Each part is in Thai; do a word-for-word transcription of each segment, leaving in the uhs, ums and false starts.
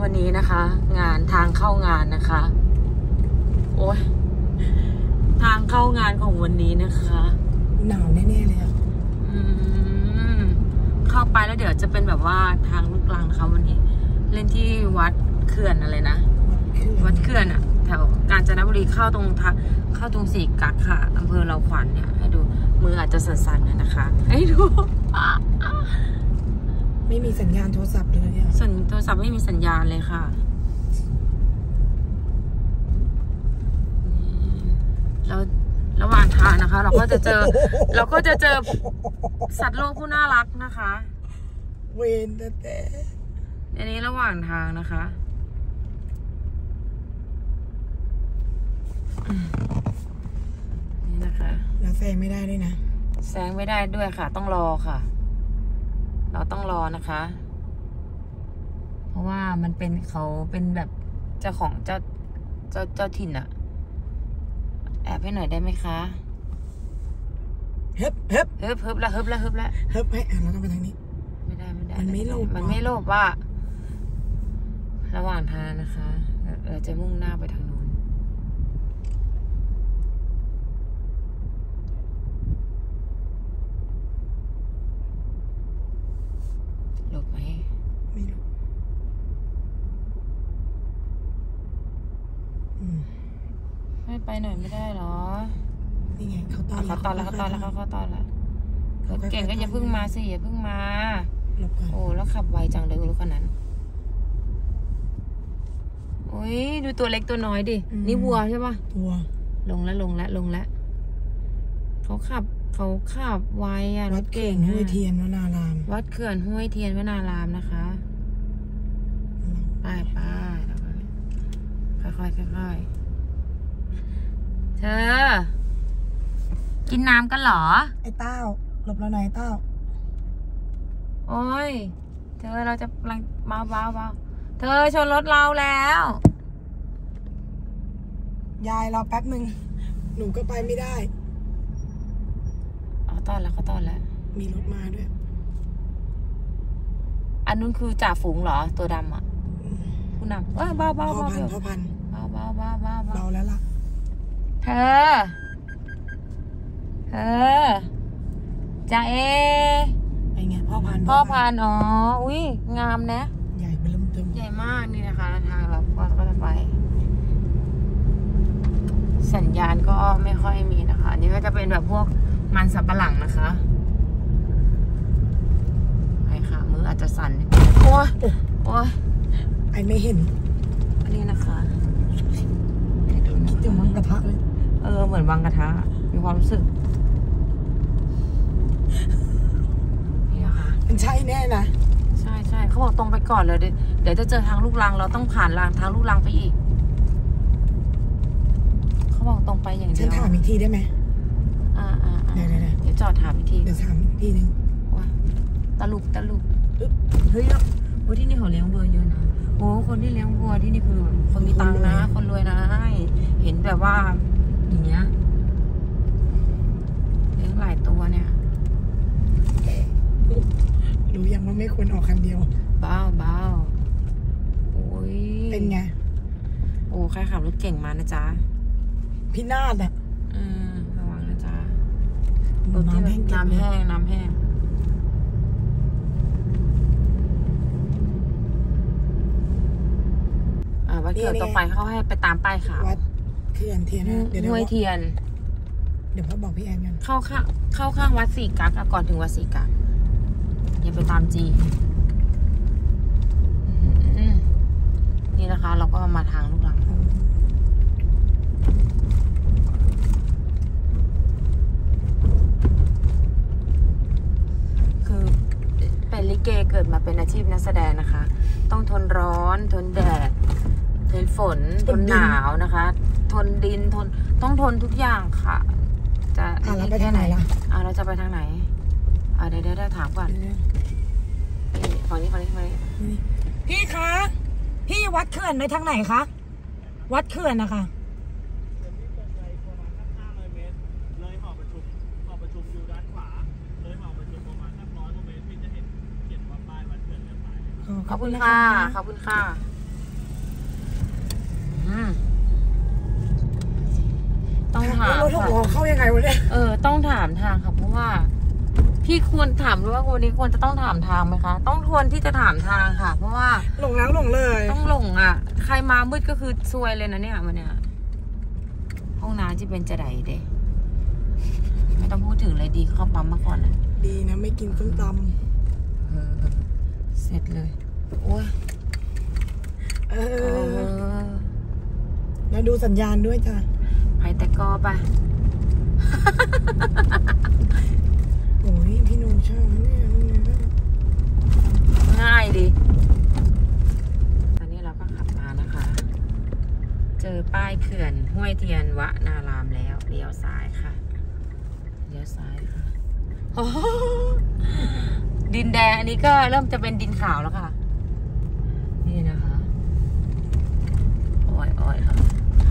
วันนี้นะคะ งานทางเข้างานนะคะ โอ้ยทางเข้างานของวันนี้นะคะหนาวแน่ๆเลยอ่ะอืมเข้าไปแล้วเดี๋ยวจะเป็นแบบว่าทางลูกรังเขาวันนี้ เล่นที่วัดเขื่อนอะไรนะวัดเขื่อนอะแถวกาญจนบุรีเข้าตรงทางเข้าตรงสี่กักค่ะอำเภอเราขวัญเนี่ยให้ดูมืออาจจะสั่นๆนะคะให้ดูไม่มีสัญญาณโทรศัพท์เลยเนี่ยสัญโทรศัพท์ไม่มีสัญญาณเลยค่ะแล้วระหว่างทางนะคะ เราก็จะเจอเราก็จะเจอสัตว์โลกผู้น่ารักนะคะเวนแต่อันนี้ระหว่างทางนะคะนี่นะคะแล้วแซงไม่ได้ด้วยนะแซงไม่ได้ด้วยค่ะต้องรอค่ะเราต้องรอนะคะเพราะว่ามันเป็นเขาเป็นแบบเจ้าของเจ้าเจ้าเจ้าถิ่นอะแอบให้หน่อยได้ไหมคะเฮิบเฮิบเฮิบเฮิบแล้วเฮิบแล้วเฮิบแล้วเฮิบให้อ่ะเราต้องไปทางนี้ไม่ได้ไม่ได้มันไม่โลภมันไม่โลภว่าระหว่างทางนะคะเราจะมุ่งหน้าไปทางนู้นหลบไหมไม่หลบไม่ไปหน่อยไม่ได้หรอนี่ไงเขาต้อนเขาต้อนแล้วเขาต้อนแล้วเขาต้อนแล้วเขาเก่งก็อย่าเพิ่งมาสิอย่าเพิ่งมาโอ้แล้วขับไวจังเลยรถคันนั้นโอ้ยดูตัวเล็กตัวน้อยดินี่วัวใช่ปะวัวลงแล้วลงแล้วลงแล้วเขาขับเขาขับไวอะรถเก่งห้วยเทียนวนารามวัดเขื่อนห้วยเทียนวนารามนะคะไปไปค่อยค่อยค่อยเธอกินน้ำกันเหรอไอ้เต้าหลบเราหน่อยเต้าโอ้ยเธอเราจะกำลังมาเบาเบาเธอชนรถเราแล้วยายรอแป๊บหนึ่งหนูก็ไปไม่ได้อ๋อต้อนแล้วเขาต้อนแล้วมีรถมาด้วยอันนู้นคือจ่าฝูงเหรอตัวดำอ่ะผู้นำเอ้ยเบาเบาเบาเบาพ่อพันเบาเบาเบาเบาเบาแล้วล่ะเธอเธอจ่าเอไอไงพ่อพันพ่อพันอ๋ออุ้ยงามนะใหญ่เบิ่มเติมใหญ่มากนี่นะคะทางเราก็จะไปสัญญาณก็ไม่ค่อยมีนะคะอันนี้ก็จะเป็นแบบพวกมันสับปะหลังนะคะไปค่ะมืออาจจะสั่นโอ้ยโอ้ยไอไม่เห็นอันนี้นะคะคิดถึงวังกระทะเลยเออเหมือนวังกระทะมีความรู้สึกนี่นะคะมันใช่แน่นะใช่ใช่เขาบอกตรงไปก่อนเลยเดี๋ยวจะเจอทางลูกรังเราต้องผ่านรางทางลูกรังไปอีกเขาบอกตรงไปอย่างเดียวฉันถามอีกทีได้ไหมอ่าอ่าเดี๋ยวเดี๋ยวเดี๋ยวจอดถามอีกทีเดี๋ยวถามอีกทีนึงว่าตะลุกตะลุกเฮ้ยโอ้ที่นี่เขาเลี้ยงวัวเยอะนะโอ้คนที่เลี้ยงวัวที่นี่คือคนมีตังค์นะคนรวยนะเห็นแบบว่าอย่างเงี้ยเลี้ยงหลายตัวเนี่ยรู้ยังว่าไม่ควรออกคันเดียวบ้าบ้าโอ้ยเป็นไงโอ้ใครขับรถเก่งมานะจ๊ะพี่นาฏอ่ะอืมระวังนะจ๊ะน้ำแห้งน้ำแห้งน้ำแห้งอ่าวัดเขื่อนต่อไปเขาให้ไปตามป้ายขาววัดเขื่อนเทียนเดี๋ยวห้วยเทียนเดี๋ยวพ่อบอกพี่แอนกันเข้าข้างเข้าข้างวัดสี่กั๊กก่อนถึงวัดสี่กั๊กอย่าไปตามจีนี่นะคะเราก็มาทางลูกรังคือเป็นลิเกเกิดมาเป็นอาชีพนักแสดงนะคะ ต้องทนร้อนทนแดดทนฝนทนหนาวนะคะทนดินทนต้องทนทุกอย่างค่ะจะไปทางไหนล่ะอ่าเราจะไปทางไหนอ่าเดี๋ยวเดี๋ยวถามก่อนนี่ฝั่งนี้ฝั่งนี้ฝั่งนี้พี่คะพี่วัดเขื่อนไปทางไหนคะวัดเขื่อนนะคะเลยหอประชุมหอประชุมอยู่ด้านขวาเลยหอประชุมประมาณสักร้อยกว่าเมตรพี่จะเห็นเขียนว่าป้ายวัดเขื่อนเลี้ยวซ้ายขอบคุณค่ะขอบคุณค่ะมต้องถามรถหกค่ะล้อเข้ายังไงวะเนี่ยเออต้องถามทางค่ะเพราะว่า พี่ควรถามด้วยว่าวันนี้ควรจะต้องถามทางไหมคะต้องควรที่จะถามทางค่ะ เพราะว่าหลงแล้วหลงเลยต้องหลงอ่ะ ใครมามืดก็คือซวยเลยนะเนี่ยวันเนี้ยห้องน้ำจะเป็นจะไดเด้ไม่ต้องพูดถึงเลยดีเข้าปั๊มมาก่อนนะดีนะไม่กินส้มตเออเสร็จเลยโอ้ยำเอเอออแล้วดูสัญญาณด้วยจ้ะไปแต่ก็ไปโอ้ยพี่หนุ่มชอบเนี่ยง่ายดีตอนนี้เราก็ขับมานะคะ เจอป้ายเขื่อนห้วยเทียนวนารามแล้วเลี้ยวซ้ายค่ะเลี้ยวซ้ายค่ะโอ้โหดินแดงอันนี้ก็เริ่มจะเป็นดินขาวแล้วค่ะ นี่นะคะโอ้ยโอ้ยค่ะ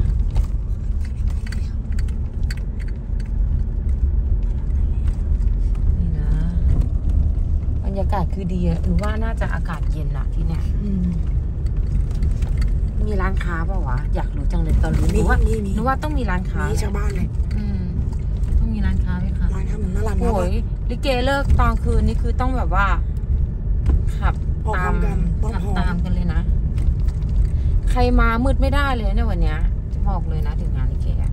นี่นะบรรยากาศคือดีอะหนูว่าน่าจะอากาศเย็นอะที่เนี่ยอืมมีร้านค้าเปล่าวะอยากรู้จังเลยตอนรู้หมีนูว่ามีมีหนูว่าต้องมีร้านค้านี่ชาวบ้านเลยอืมต้องมีร้านค้าไหมคะร้านค้าเหมือนน่ารักโอ้ยลิเกเลิกตอนคืนนี่คือต้องแบบว่า ขับออกตาพร้อมมกันต้องขับพร้อตามมกันเลยนะ ใครมามืดไม่ได้เลยเนี่ยวันเนี้ย จะบอกเลยนะถึงงานลิเกอะ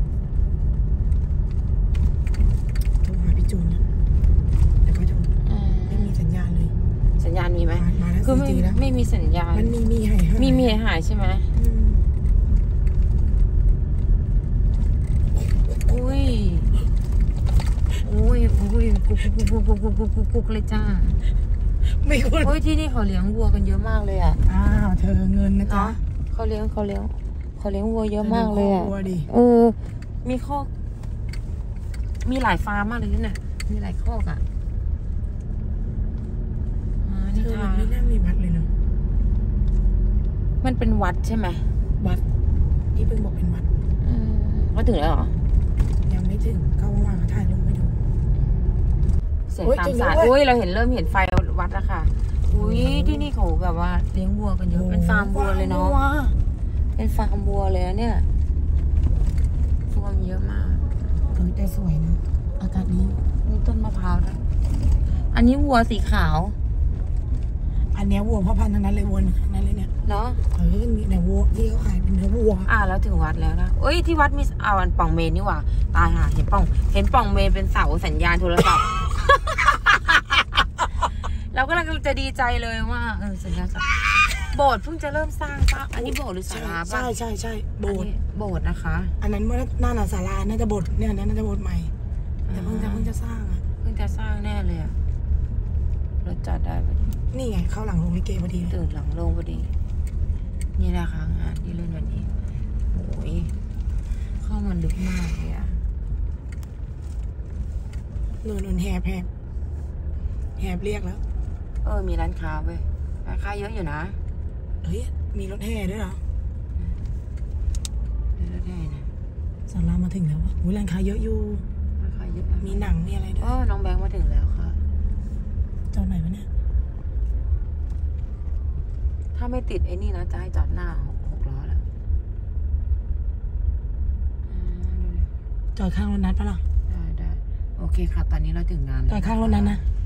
โทรหาพี่จูนนะแต่ก็จูนอืมไม่มีสัญญาณเลยสัญญาณมีไหมมามาแล้วคือไม่สี่จีแล้วไม่มีสัญญาณมันมีมีหายหายมีมีหายใช่ไหมอืมอุ้ยอุ้ยอุ้ยกุกกุกกุกกุกกุกกุกกุกเลยจ้าไม่ควรโอ้ยที่นี่เขาเลี้ยงวัวกันเยอะมากเลยอ่ะอ้าวเธอเงินนะจ๊ะเนาะเขาเลี้ยงเขาเลี้ยงเขาเลี้ยงวัวเยอะมากเลยครออ่ะบครัวดิเออ มีคอกมีหลายฟาร์มมากเลยเนี่ยมีหลายคอกอ่ะอ่าเธนี่อทางไม่น่ามีวัดเลยเนาะมันเป็นวัดใช่ไหมวัดที่เพิ่งบอกเป็นวัดอืมก็ถึงแล้วเหรอยังไม่ถึงเข้ามาถ่ายรูปไม่ดูเสียงโอ๊ยตามจริงสายด้วยอุ้ยเราเห็นเริ่มเห็นไฟวัดแล้วค่ะ อุ้ยที่นี่เขาแบบว่าเลี้ยงวัวกันเยอะเป็นฟาร์มวัวเลยเนาะ เป็นฟาร์มวัวเลยนะเนี่ยวัวมีเยอะมากเออแต่สวยนะ อากาศดีมีต้นมะพร้าวด้วยอันนี้วัวสีขาวอันเนี้ยวัวพ่อพันธุ์ทั้งนั้นเลยวัวทั้งนั้นเลยเนี่ยเนาะเออนี่เนี่ยวัวที่เขาขายเป็นเนื้อวัวอ่าแล้วถึงวัดแล้วนะเอ้ยที่วัดมีเอาอันป่องเมนนี่หว่าตายค่ะเห็นป่องเห็นป่องเมนเป็นเสาสัญญาณโทรศัพท์ เราก็เลยจะดีใจเลยว่าเออสัญญาณโบสถ์เพิ่งจะเริ่มสร้างปะอันนี้โบสถ์หรือศาลาปะใช่ใช่ใช่โบสถ์อันนี้โบสถ์นะคะอันนั้นว่าน่าหนาศาลาน่าจะโบสถ์เนี่ยอันนั้นน่าจะโบสถ์ใหม่แต่เพิ่งจะเพิ่งจะสร้างอ่ะเพิ่งจะสร้างแน่เลยอะรถจอดได้พอดีนี่ไงเข้าหลังโรงลิเกพอดีเลยตื่นหลังโรงพอดี นี่นะคะงานที่เล่นวันนี้โอ้ยเข้ามาลึกมากเลยอะเนินเนินแหบแหบแหบเรียกแล้วเออมีร้านค้าเว้ยร้านค้าเยอะอยู่นะเฮ้ยมีรถแห่ด้วยเหรอมีรถได้นะศาลามาถึงแล้ววะอุ้ยร้านค้าเยอะอยู่ร้านค้าเยอะนะมีหนังมีอะไรด้เอวยอน้องแบงค์มาถึงแล้วค่ะจอดไหนวะเนี่ยถ้าไม่ติดไอ้นี่นะจะให้จอดหน้าหกหกล้อแล้วอ่าดูดิจอดข้างรถนัดปะล่ะได้ได้โอเคค่ะ ตอนนี้เราถึงงานแล้วจอดข้างรถนั้นนะค